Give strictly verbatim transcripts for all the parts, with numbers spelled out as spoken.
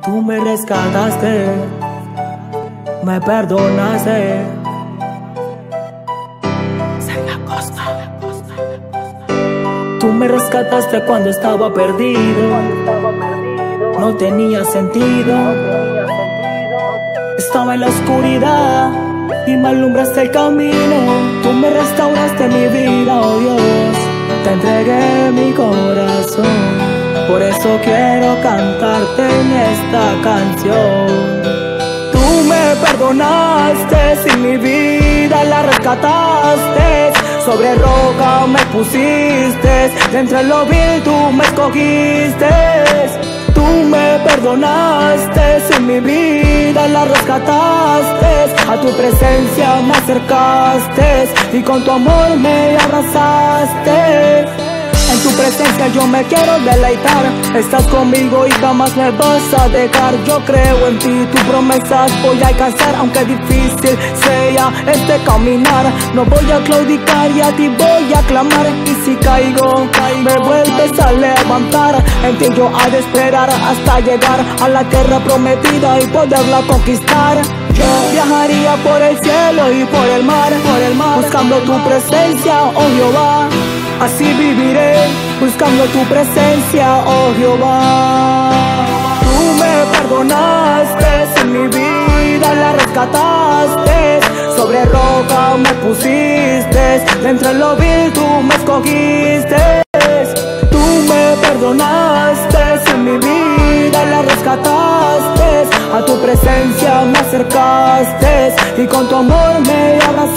Tú me rescataste, me perdonaste. Tú me rescataste cuando estaba perdido, no tenía sentido. Estaba en la oscuridad y me alumbraste el camino. Tú me restauraste mi vida, oh Dios. Te entregué mi corazón. Por eso quiero cantarte en esta canción. Tú me perdonaste, sin mi vida la rescataste. Sobre roca me pusiste, de entre lo vil tú me escogiste. Tú me perdonaste, sin mi vida la rescataste. A tu presencia me acercaste y con tu amor me abrazaste. En tu presencia yo me quiero deleitar. Estás conmigo y jamás me vas a dejar. Yo creo en ti, tus promesas voy a alcanzar. Aunque difícil sea este caminar, no voy a claudicar y a ti voy a clamar. Y si caigo, me vuelves a levantar. En ti yo he de esperar hasta llegar a la tierra prometida y poderla conquistar. Yo viajaría por el cielo y por el mar, por el mar, buscando tu presencia, oh Jehová. Así viviré, buscando tu presencia, oh Jehová. Tú me perdonaste, sin mi vida la rescataste. Sobre roca me pusiste, de entre lo vil tú me escogiste. Tú me perdonaste, sin mi vida la rescataste. A tu presencia me acercaste y con tu amor me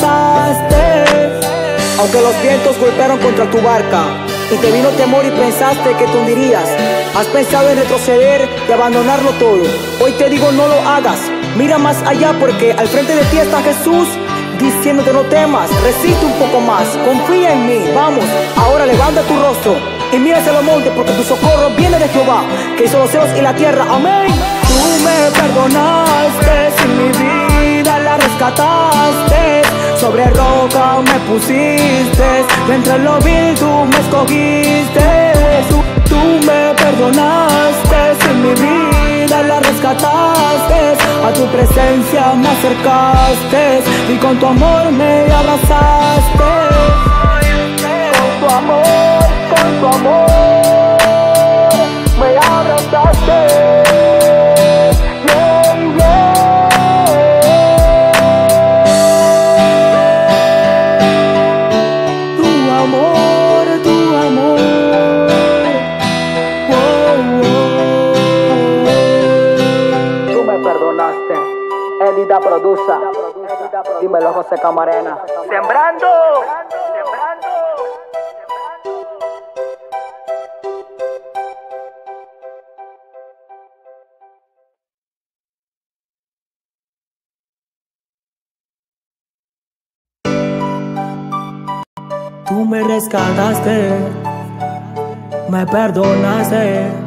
abrazaste. Aunque los vientos golpearon contra tu barca y te vino temor y pensaste que te hundirías, has pensado en retroceder y abandonarlo todo. Hoy te digo no lo hagas, mira más allá porque al frente de ti está Jesús diciéndote no temas, resiste un poco más, confía en mí, vamos, ahora levanta tu rostro y mira hacia los montes porque tu socorro viene de Jehová, que hizo los cielos y la tierra, amén. Tú me perdonaste, sin mi vida la rescataste. Sobre roca me pusiste, de entre lo vil tú me escogiste. Tú, tú me perdonaste, sin mi vida la rescataste. A tu presencia me acercaste y con tu amor me abrazaste. Con tu amor, con tu amor me abrazaste. Edita Produza, dímelo José Camarena. Sembrando, sembrando. Tú me rescataste, me perdonaste.